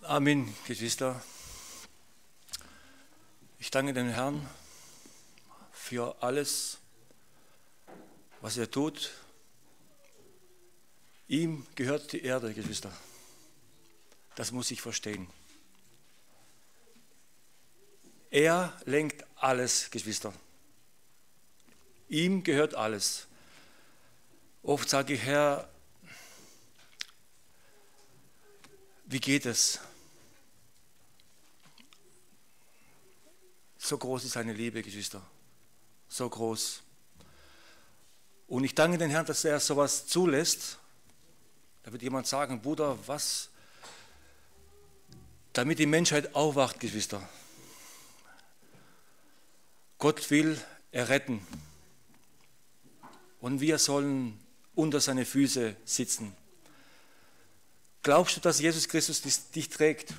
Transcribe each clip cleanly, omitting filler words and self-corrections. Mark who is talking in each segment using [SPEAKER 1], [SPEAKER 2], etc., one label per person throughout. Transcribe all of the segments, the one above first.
[SPEAKER 1] Amen, Geschwister. Ich danke dem Herrn für alles, was er tut. Ihm gehört die Erde, Geschwister. Das muss ich verstehen. Er lenkt alles, Geschwister. Ihm gehört alles. Oft sage ich, Herr, wie geht es? So groß ist seine Liebe, Geschwister. So groß. Und ich danke dem Herrn, dass er sowas zulässt. Da wird jemand sagen, Bruder, was? Damit die Menschheit aufwacht, Geschwister. Gott will erretten. Und wir sollen unter seine Füße sitzen. Glaubst du, dass Jesus Christus dich trägt?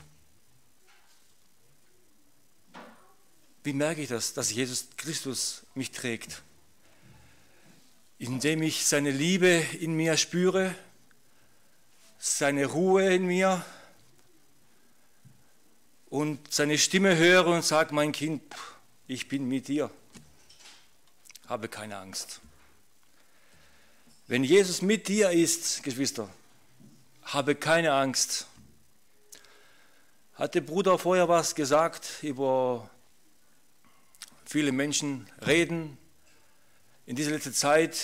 [SPEAKER 1] Wie merke ich das, dass Jesus Christus mich trägt? Indem ich seine Liebe in mir spüre, seine Ruhe in mir und seine Stimme höre und sage, mein Kind, ich bin mit dir. Habe keine Angst. Wenn Jesus mit dir ist, Geschwister, habe keine Angst. Hat der Bruder vorher was gesagt über viele Menschen reden in dieser letzten Zeit,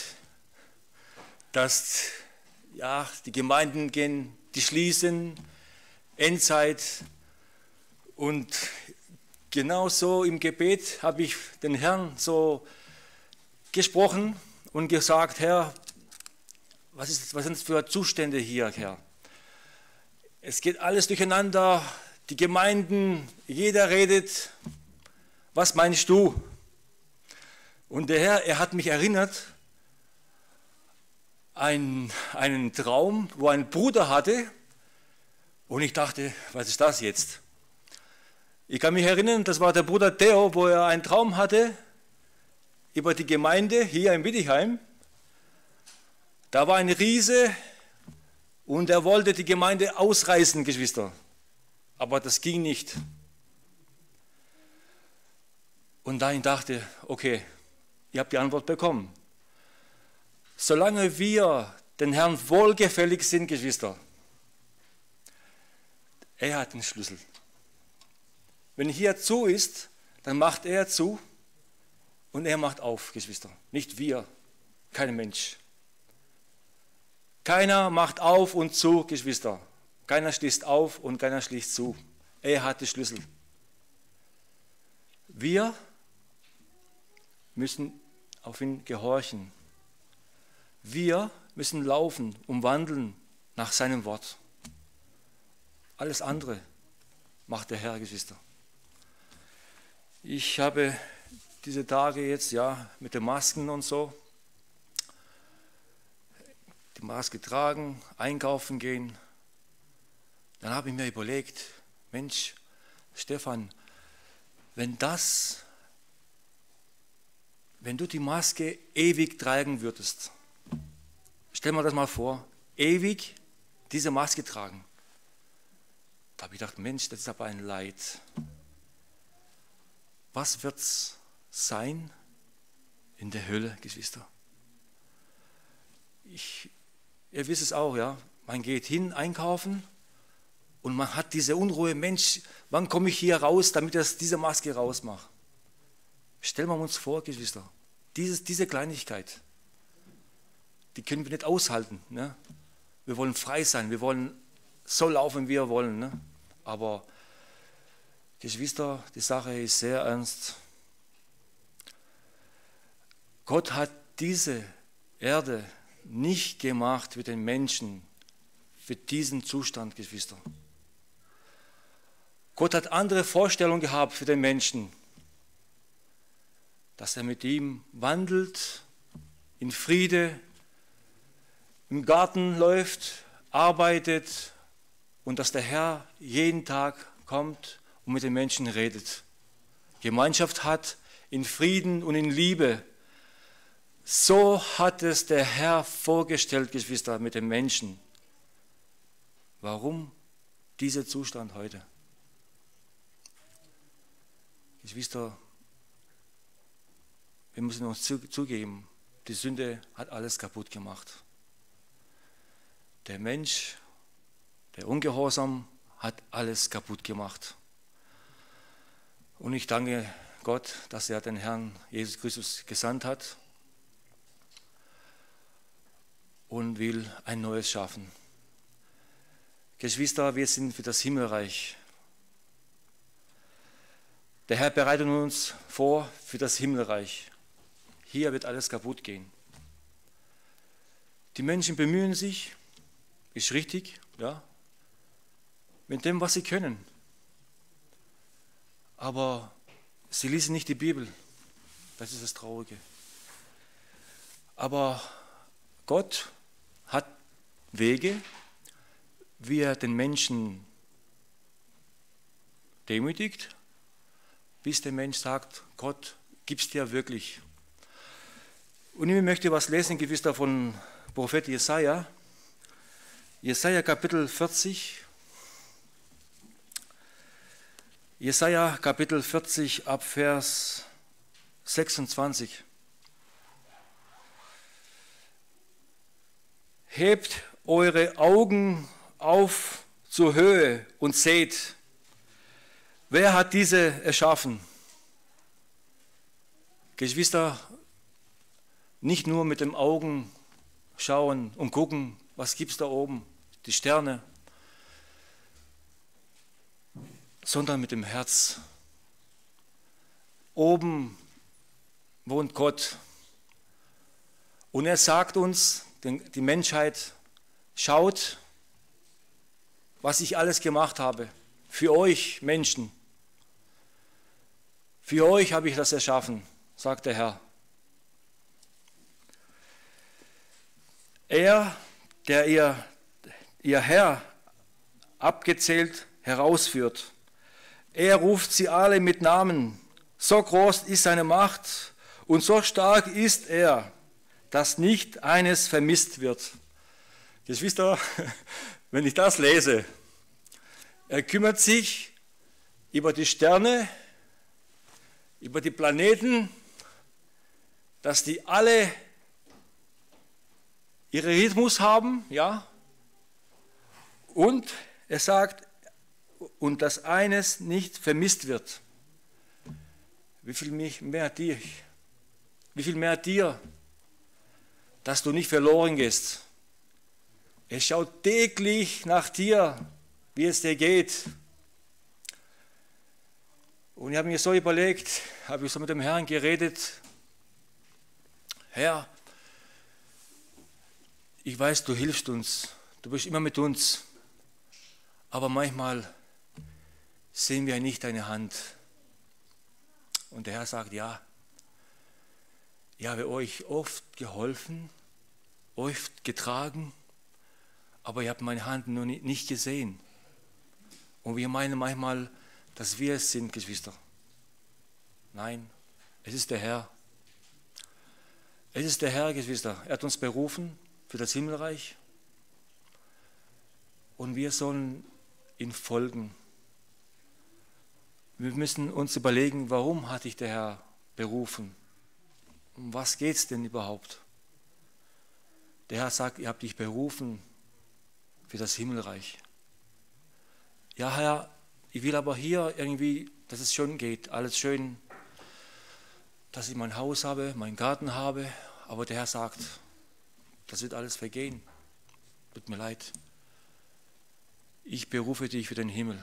[SPEAKER 1] dass ja, die Gemeinden gehen, die schließen, Endzeit. Und genauso im Gebet habe ich den Herrn so gesprochen und gesagt, Herr, was sind das für Zustände hier, Herr? Es geht alles durcheinander, die Gemeinden, jeder redet. Was meinst du? Und der Herr, er hat mich erinnert an einen Traum, wo ein Bruder hatte. Und ich dachte, was ist das jetzt? Ich kann mich erinnern, das war der Bruder Theo, wo er einen Traum hatte über die Gemeinde hier in Wittigheim. Da war ein Riese und er wollte die Gemeinde ausreißen, Geschwister. Aber das ging nicht. Und da ich dachte, okay, ihr habt die Antwort bekommen. Solange wir den Herrn wohlgefällig sind, Geschwister, er hat den Schlüssel. Wenn hier zu ist, dann macht er zu und er macht auf, Geschwister. Nicht wir, kein Mensch. Keiner macht auf und zu, Geschwister. Keiner schließt auf und keiner schließt zu. Er hat die Schlüssel. Wir müssen auf ihn gehorchen. Wir müssen laufen und wandeln nach seinem Wort. Alles andere macht der Herr, Geschwister. Ich habe diese Tage jetzt ja mit den Masken und so, die Maske tragen, einkaufen gehen. Dann habe ich mir überlegt, Mensch, Stefan, wenn du die Maske ewig tragen würdest, stell mir das mal vor, ewig diese Maske tragen. Da habe ich gedacht, Mensch, das ist aber ein Leid. Was wird es sein in der Hölle, Geschwister? Ihr wisst es auch, ja, man geht hin, einkaufen und man hat diese Unruhe, Mensch, wann komme ich hier raus, damit ich diese Maske rausmache? Stellen wir uns vor, Geschwister, diese Kleinigkeit, die können wir nicht aushalten. Ne? Wir wollen frei sein, wir wollen so laufen, wie wir wollen. Ne? Aber, Geschwister, die Sache ist sehr ernst. Gott hat diese Erde nicht gemacht für den Menschen, für diesen Zustand, Geschwister. Gott hat andere Vorstellungen gehabt für den Menschen, dass er mit ihm wandelt, in Friede, im Garten läuft, arbeitet und dass der Herr jeden Tag kommt und mit den Menschen redet. Gemeinschaft hat in Frieden und in Liebe. So hat es der Herr vorgestellt, Geschwister, mit den Menschen. Warum dieser Zustand heute. Geschwister, wir müssen uns zugeben, die Sünde hat alles kaputt gemacht. Der Mensch, der Ungehorsam, hat alles kaputt gemacht. Und ich danke Gott, dass er den Herrn Jesus Christus gesandt hat und will ein Neues schaffen. Geschwister, wir sind für das Himmelreich. Der Herr bereitet uns vor für das Himmelreich. Hier wird alles kaputt gehen. Die Menschen bemühen sich, ist richtig, ja, mit dem, was sie können. Aber sie lesen nicht die Bibel. Das ist das Traurige. Aber Gott hat Wege, wie er den Menschen demütigt, bis der Mensch sagt, Gott, gib's dir wirklich. Und ich möchte was lesen, gewiss von Prophet Jesaja. Jesaja Kapitel 40. Jesaja Kapitel 40 ab Vers 26. Hebt eure Augen auf zur Höhe und seht, wer hat diese erschaffen? Geschwister, nicht nur mit den Augen schauen und gucken, was gibt es da oben, die Sterne, sondern mit dem Herz. Oben wohnt Gott. Und er sagt uns, die Menschheit, schaut, was ich alles gemacht habe. Für euch Menschen. Für euch habe ich das erschaffen, sagt der Herr. Er, der ihr Herr abgezählt herausführt. Er ruft sie alle mit Namen. So groß ist seine Macht und so stark ist er, dass nicht eines vermisst wird. Geschwister, wenn ich das lese, er kümmert sich über die Sterne, über die Planeten, dass die alle ihren Rhythmus haben, ja, und er sagt, und dass eines nicht vermisst wird. Wie viel mehr dir, dass du nicht verloren gehst. Er schaut täglich nach dir, wie es dir geht. Und ich habe mir so überlegt, habe ich so mit dem Herrn geredet, Herr, ich weiß, du hilfst uns, du bist immer mit uns, aber manchmal sehen wir nicht deine Hand. Und der Herr sagt, ja, ich habe euch oft geholfen, oft getragen, aber ihr habt meine Hand noch nicht gesehen. Und wir meinen manchmal, dass wir es sind, Geschwister. Nein, es ist der Herr. Es ist der Herr, Geschwister. Er hat uns berufen für das Himmelreich und wir sollen ihm folgen. Wir müssen uns überlegen, warum hat dich der Herr berufen? Um was geht es denn überhaupt? Der Herr sagt, ihr habt dich berufen für das Himmelreich. Ja, Herr, ich will aber hier irgendwie, dass es schön geht, alles schön, dass ich mein Haus habe, meinen Garten habe, aber der Herr sagt, das wird alles vergehen. Tut mir leid. Ich berufe dich für den Himmel.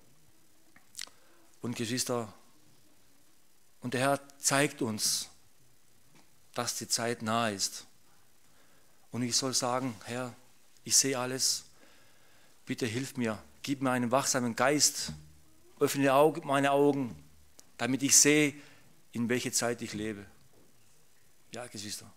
[SPEAKER 1] Und Geschwister, und der Herr zeigt uns, dass die Zeit nahe ist. Und ich soll sagen, Herr, ich sehe alles, bitte hilf mir, gib mir einen wachsamen Geist, öffne meine Augen, damit ich sehe, in welche Zeit ich lebe. Ja, Geschwister.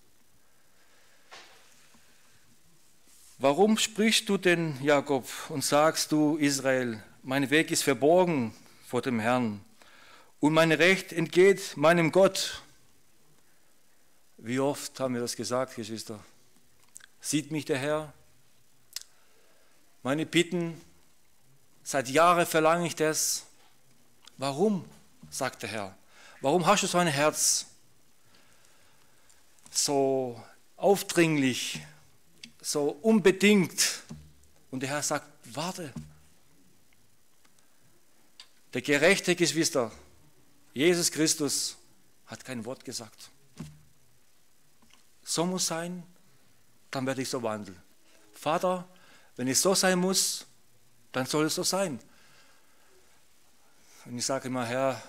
[SPEAKER 1] Warum sprichst du denn, Jakob, und sagst du, Israel, mein Weg ist verborgen vor dem Herrn und mein Recht entgeht meinem Gott? Wie oft haben wir das gesagt, Geschwister? Sieht mich der Herr? Meine Bitten Seit Jahren verlange ich das. Warum? Sagt der Herr. Warum hast du so ein Herz? So aufdringlich, so unbedingt. Und der Herr sagt, warte. Der gerechte Geschwister, Jesus Christus, hat kein Wort gesagt. So muss sein, dann werde ich so wandeln. Vater, wenn es so sein muss, dann soll es so sein. Und ich sage immer, Herr,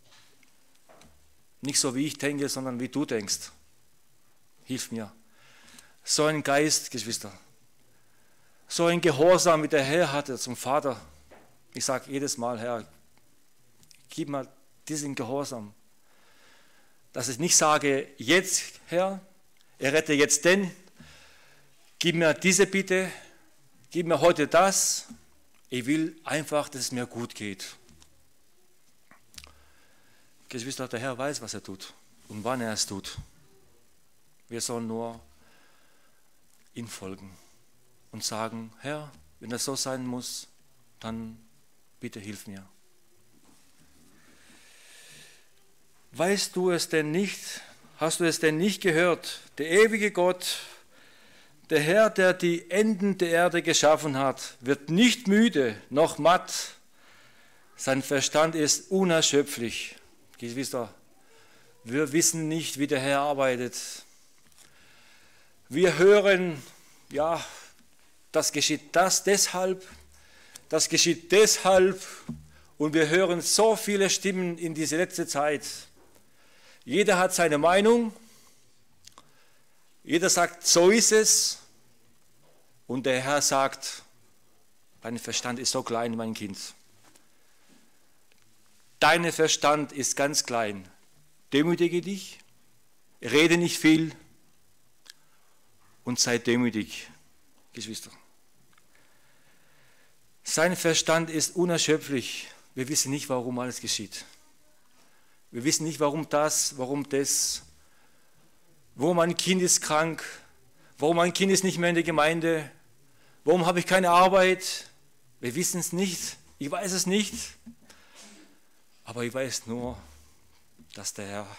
[SPEAKER 1] nicht so wie ich denke, sondern wie du denkst. Hilf mir. So ein Geist, Geschwister. So ein Gehorsam, wie der Herr hatte zum Vater. Ich sage jedes Mal, Herr, gib mir diesen Gehorsam. Dass ich nicht sage, jetzt, Herr, errette jetzt den, gib mir diese Bitte, gib mir heute das. Ich will einfach, dass es mir gut geht. Geschwister, der Herr weiß, was er tut und wann er es tut. Wir sollen nur ihm folgen und sagen, Herr, wenn das so sein muss, dann bitte hilf mir. Weißt du es denn nicht? Hast du es denn nicht gehört? Der ewige Gott, der Herr, der die Enden der Erde geschaffen hat, wird nicht müde noch matt. Sein Verstand ist unerschöpflich. Geschwister, wir wissen nicht, wie der Herr arbeitet. Wir hören, ja, das geschieht deshalb und wir hören so viele Stimmen in diese letzte Zeit. Jeder hat seine Meinung, jeder sagt, so ist es und der Herr sagt, dein Verstand ist so klein, mein Kind. Dein Verstand ist ganz klein. Demütige dich, rede nicht viel und sei demütig, Geschwister. Sein Verstand ist unerschöpflich. Wir wissen nicht, warum alles geschieht. Wir wissen nicht, warum das, warum das. Warum mein Kind ist krank, warum mein Kind ist nicht mehr in der Gemeinde, warum habe ich keine Arbeit. Wir wissen es nicht, ich weiß es nicht. Aber ich weiß nur, dass der Herr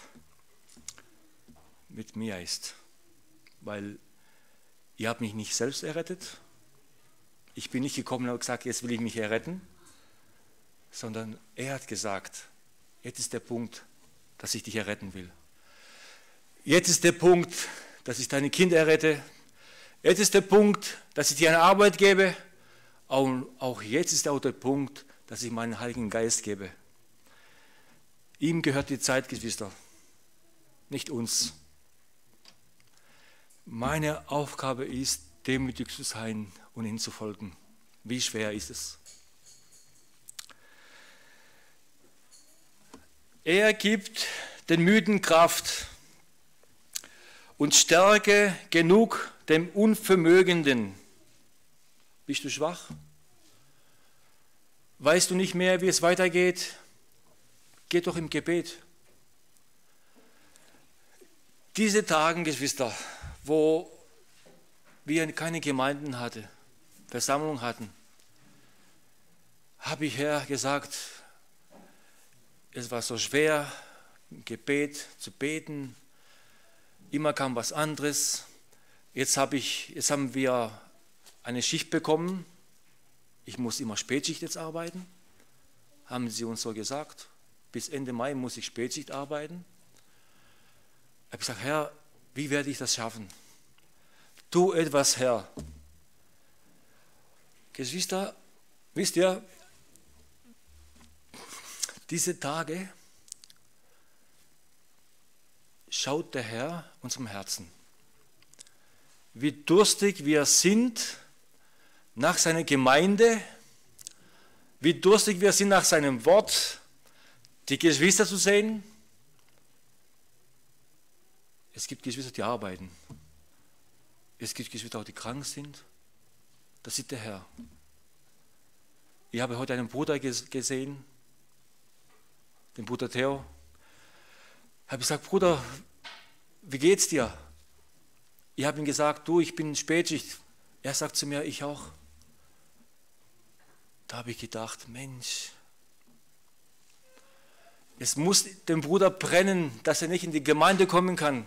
[SPEAKER 1] mit mir ist, weil ihr habt mich nicht selbst errettet. Ich bin nicht gekommen und gesagt, jetzt will ich mich erretten, sondern er hat gesagt, jetzt ist der Punkt, dass ich dich erretten will. Jetzt ist der Punkt, dass ich deine Kinder errette. Jetzt ist der Punkt, dass ich dir eine Arbeit gebe. Auch jetzt ist auch der Punkt, dass ich meinen Heiligen Geist gebe. Ihm gehört die Zeit, Geschwister, nicht uns. Meine Aufgabe ist, demütig zu sein und ihm zu folgen. Wie schwer ist es? Er gibt den Müden Kraft und Stärke genug dem Unvermögenden. Bist du schwach? Weißt du nicht mehr, wie es weitergeht? Geh doch im Gebet. Diese Tage, Geschwister, wo wir keine Gemeinden hatten, Versammlung hatten, habe ich Herr gesagt, es war so schwer, im Gebet zu beten. Immer kam was anderes. Jetzt haben wir eine Schicht bekommen. Ich muss immer Spätschicht jetzt arbeiten. Haben sie uns so gesagt. Bis Ende Mai muss ich Spätschicht arbeiten. Ich habe gesagt, Herr, wie werde ich das schaffen? Tu etwas, Herr. Geschwister, wisst ihr, diese Tage schaut der Herr unserem Herzen. Wie durstig wir sind nach seiner Gemeinde, wie durstig wir sind nach seinem Wort, die Geschwister zu sehen. Es gibt Geschwister, die arbeiten. Es gibt Geschwister, die krank sind. Das sieht der Herr. Ich habe heute einen Bruder gesehen, den Bruder Theo. Ich habe gesagt, Bruder, wie geht's dir? Ich habe ihm gesagt, du, ich bin Spätschicht. Er sagt zu mir, ich auch. Da habe ich gedacht, Mensch, es muss dem Bruder brennen, dass er nicht in die Gemeinde kommen kann.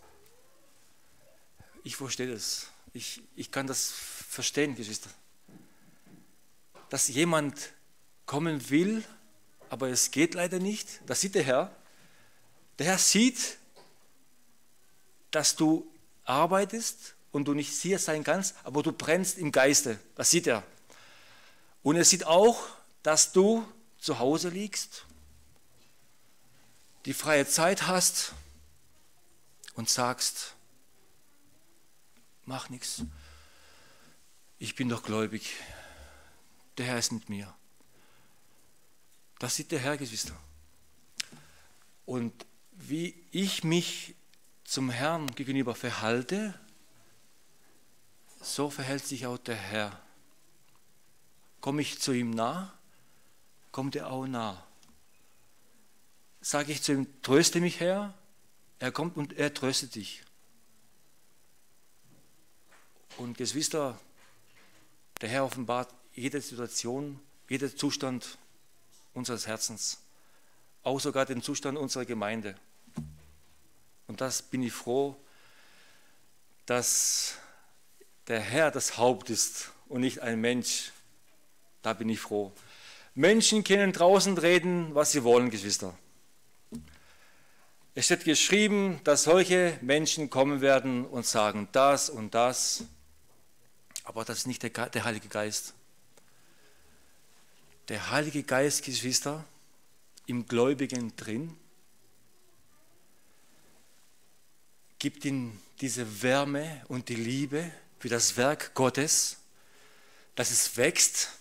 [SPEAKER 1] Ich verstehe das. Ich kann das verstehen, Geschwister. Dass jemand kommen will, aber es geht leider nicht. Das sieht der Herr. Der Herr sieht, dass du arbeitest und du nicht hier sein kannst, aber du brennst im Geiste. Das sieht er. Und er sieht auch, dass du zu Hause liegst, die freie Zeit hast und sagst, mach nichts, ich bin doch gläubig, der Herr ist mit mir. Das sieht der Herr, Geschwister. Und wie ich mich zum Herrn gegenüber verhalte, so verhält sich auch der Herr. Komme ich zu ihm nah, kommt er auch nah. Sage ich zu ihm, tröste mich, Herr, er kommt und er tröstet dich. Und Geschwister, der Herr offenbart jede Situation, jeder Zustand unseres Herzens, auch sogar den Zustand unserer Gemeinde. Und das bin ich froh, dass der Herr das Haupt ist und nicht ein Mensch. Da bin ich froh. Menschen können draußen reden, was sie wollen, Geschwister. Es steht geschrieben, dass solche Menschen kommen werden und sagen das und das. Aber das ist nicht der Heilige Geist. Der Heilige Geist, Geschwister, im Gläubigen drin, gibt ihm diese Wärme und die Liebe für das Werk Gottes, dass es wächst.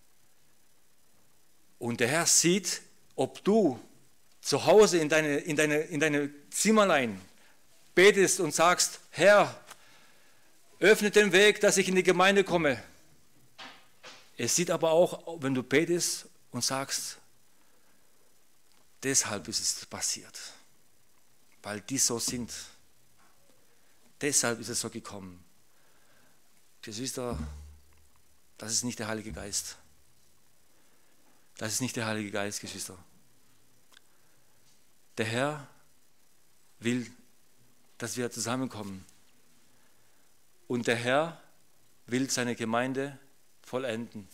[SPEAKER 1] Und der Herr sieht, ob du zu Hause in deine Zimmerlein betest und sagst, Herr, öffne den Weg, dass ich in die Gemeinde komme. Er sieht aber auch, wenn du betest und sagst, deshalb ist es passiert, weil die so sind. Deshalb ist es so gekommen. Geschwister, das ist nicht der Heilige Geist. Das ist nicht der Heilige Geist, Geschwister. Der Herr will, dass wir zusammenkommen. Und der Herr will seine Gemeinde vollenden.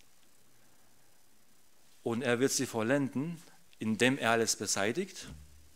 [SPEAKER 1] Und er wird sie vollenden, indem er alles beseitigt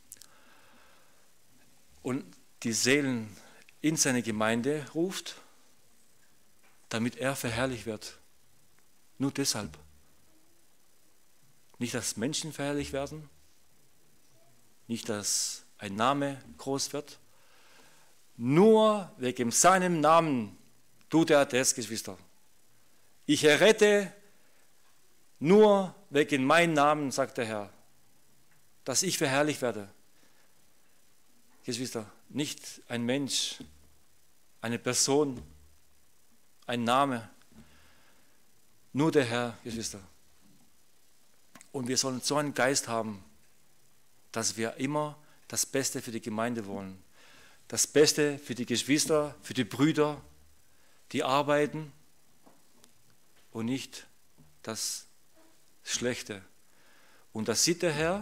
[SPEAKER 1] und die Seelen in seine Gemeinde ruft, damit er verherrlicht wird. Nur deshalb. Nicht, dass Menschen verherrlicht werden, nicht, dass ein Name groß wird. Nur wegen seinem Namen tut er das, Geschwister. Ich errette nur wegen meinem Namen, sagt der Herr, dass ich verherrlicht werde. Geschwister, nicht ein Mensch, eine Person, ein Name, nur der Herr, Geschwister. Und wir sollen so einen Geist haben, dass wir immer das Beste für die Gemeinde wollen. Das Beste für die Geschwister, für die Brüder, die arbeiten und nicht das Schlechte. Und das sieht der Herr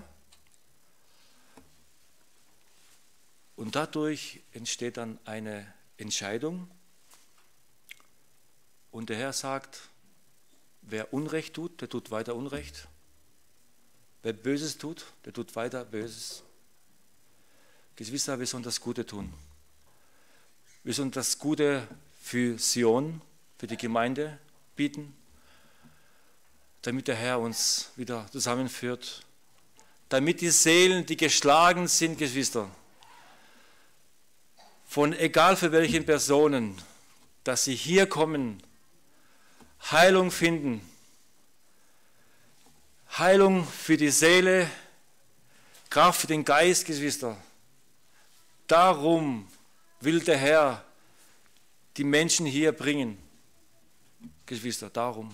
[SPEAKER 1] und dadurch entsteht dann eine Entscheidung und der Herr sagt, wer Unrecht tut, der tut weiter Unrecht. Wer Böses tut, der tut weiter Böses. Geschwister, wir sollen das Gute tun. Wir sollen das Gute für Sion, für die Gemeinde bieten, damit der Herr uns wieder zusammenführt, damit die Seelen, die geschlagen sind, Geschwister, von egal für welchen Personen, dass sie hier kommen, Heilung finden, Heilung für die Seele, Kraft für den Geist, Geschwister. Darum will der Herr die Menschen hier bringen, Geschwister, darum.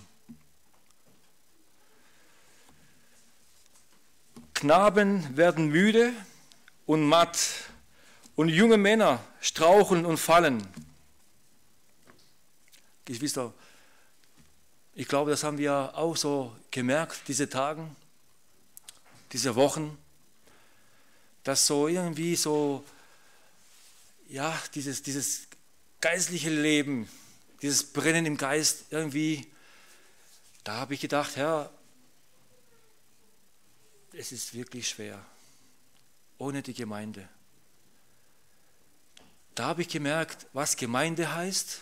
[SPEAKER 1] Knaben werden müde und matt und junge Männer straucheln und fallen. Geschwister, Ich glaube, das haben wir auch so gemerkt, diese Tage, diese Wochen, dass so irgendwie so, ja, dieses geistliche Leben, dieses Brennen im Geist irgendwie, da habe ich gedacht, Herr, es ist wirklich schwer, ohne die Gemeinde. Da habe ich gemerkt, was Gemeinde heißt.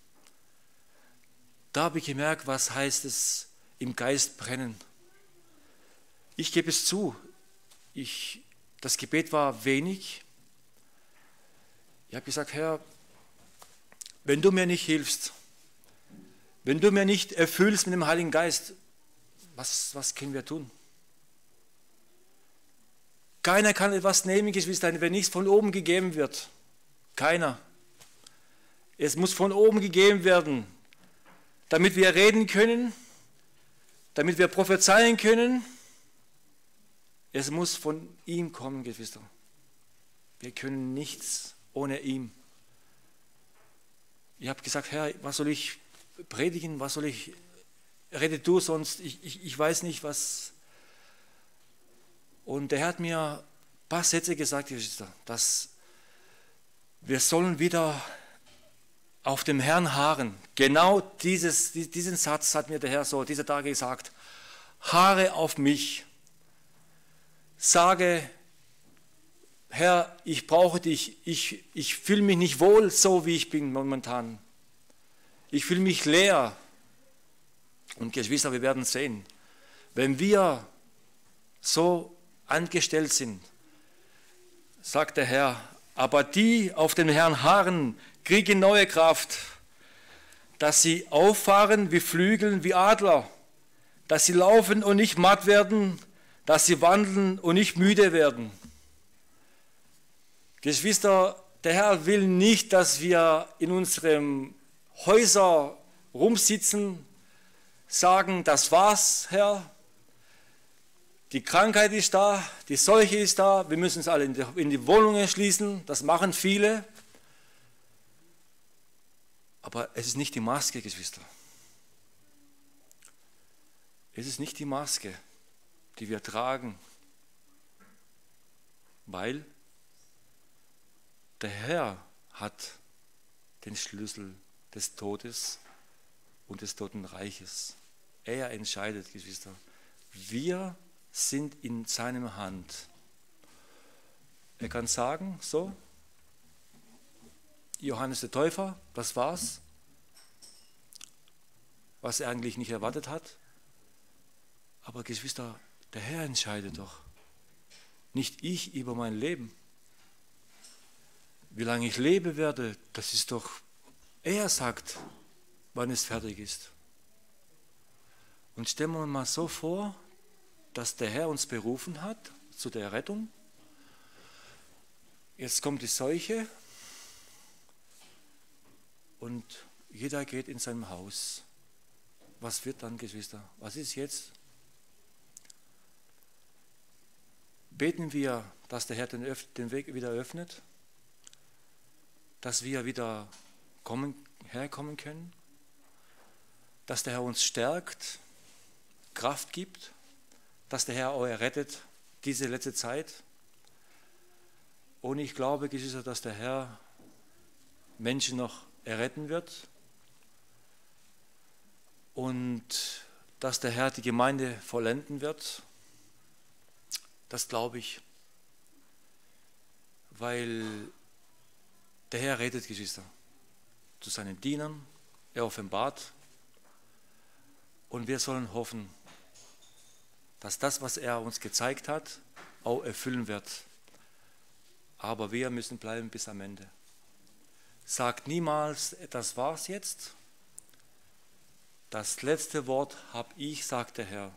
[SPEAKER 1] Da habe ich gemerkt, was heißt es im Geist brennen. Ich gebe es zu, das Gebet war wenig. Ich habe gesagt, Herr, wenn du mir nicht hilfst, wenn du mir nicht erfüllst mit dem Heiligen Geist, was können wir tun? Keiner kann etwas nehmen, Geschwister, wenn nichts von oben gegeben wird. Keiner. Es muss von oben gegeben werden, damit wir reden können, damit wir prophezeien können. Es muss von ihm kommen, Geschwister. Wir können nichts ohne ihn. Ich habe gesagt, Herr, was soll ich predigen, was soll ich, rede du, sonst ich weiß nicht, was. Und der Herr hat mir ein paar Sätze gesagt, Geschwister, dass wir sollen wieder auf dem Herrn harren. Genau diesen Satz hat mir der Herr so dieser Tage gesagt. Harre auf mich. Sage, Herr, ich brauche dich. Ich fühle mich nicht wohl, so wie ich bin momentan. Ich fühle mich leer. Und Geschwister, wir werden sehen, wenn wir so angestellt sind, sagt der Herr, aber die auf den Herrn harren, kriegen neue Kraft, dass sie auffahren wie Flügeln, wie Adler, dass sie laufen und nicht matt werden, dass sie wandeln und nicht müde werden. Geschwister, der Herr will nicht, dass wir in unserem Häuser rumsitzen, sagen, das war's, Herr. Die Krankheit ist da, die Seuche ist da, wir müssen uns alle in die Wohnungen schließen, das machen viele. Aber es ist nicht die Maske, Geschwister. Es ist nicht die Maske, die wir tragen, weil der Herr hat den Schlüssel des Todes und des Totenreiches. Er entscheidet, Geschwister. Wir sind in seiner Hand. Er kann sagen, so, Johannes der Täufer, das war's, was er eigentlich nicht erwartet hat. Aber Geschwister, der Herr entscheidet doch, nicht ich über mein Leben. Wie lange ich leben werde, das ist doch, er sagt, wann es fertig ist. Und stellen wir uns mal so vor, dass der Herr uns berufen hat zu der Rettung. Jetzt kommt die Seuche und jeder geht in seinem Haus. Was wird dann, Geschwister? Was ist jetzt? Beten wir, dass der Herr den Weg wieder öffnet, dass wir wieder herkommen können, dass der Herr uns stärkt, Kraft gibt, dass der Herr euch rettet, diese letzte Zeit. Und ich glaube, Geschwister, dass der Herr Menschen noch erretten wird und dass der Herr die Gemeinde vollenden wird. Das glaube ich, weil der Herr redet, Geschwister, zu seinen Dienern, er offenbart und wir sollen hoffen, dass das, was er uns gezeigt hat, auch erfüllen wird. Aber wir müssen bleiben bis am Ende. Sagt niemals, das war's jetzt. Das letzte Wort habe ich, sagt der Herr.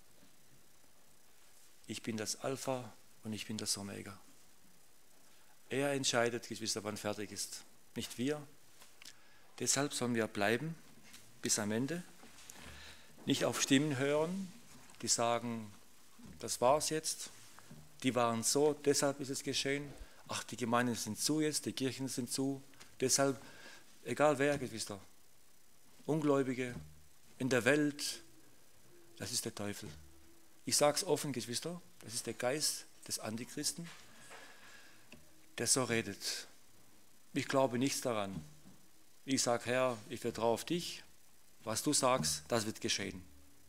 [SPEAKER 1] Ich bin das Alpha und ich bin das Omega. Er entscheidet, Geschwister, wann fertig ist, nicht wir. Deshalb sollen wir bleiben bis am Ende. Nicht auf Stimmen hören, die sagen, das war's jetzt. Die waren so, deshalb ist es geschehen. Ach, die Gemeinden sind zu jetzt, die Kirchen sind zu. Deshalb, egal wer, Geschwister, Ungläubige, in der Welt, das ist der Teufel. Ich sage es offen, Geschwister, das ist der Geist des Antichristen, der so redet. Ich glaube nichts daran. Ich sage, Herr, ich vertraue auf dich. Was du sagst, das wird geschehen.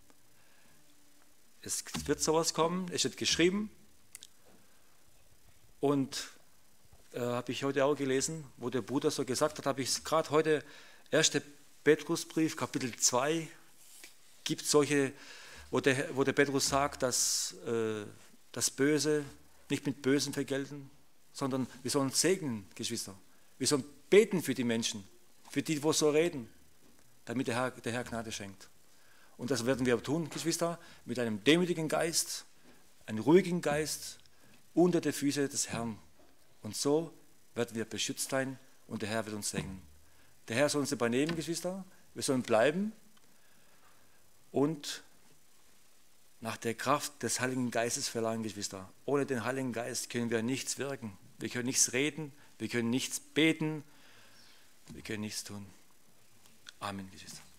[SPEAKER 1] Es wird sowas kommen, es wird geschrieben. Und habe ich heute auch gelesen, wo der Bruder so gesagt hat, habe ich gerade heute, 1. Petrusbrief, Kapitel 2, gibt solche, wo der Petrus sagt, dass das Böse nicht mit Bösen vergelten, sondern wir sollen segnen, Geschwister. Wir sollen beten für die Menschen, für die, wo so reden, damit der Herr Gnade schenkt. Und das werden wir tun, Geschwister, mit einem demütigen Geist, einem ruhigen Geist, unter den Füßen des Herrn. Und so werden wir beschützt sein und der Herr wird uns segnen. Der Herr soll uns übernehmen, Geschwister. Wir sollen bleiben und nach der Kraft des Heiligen Geistes verlangen, Geschwister. Ohne den Heiligen Geist können wir nichts wirken. Wir können nichts reden, wir können nichts beten, wir können nichts tun. Amen, Geschwister.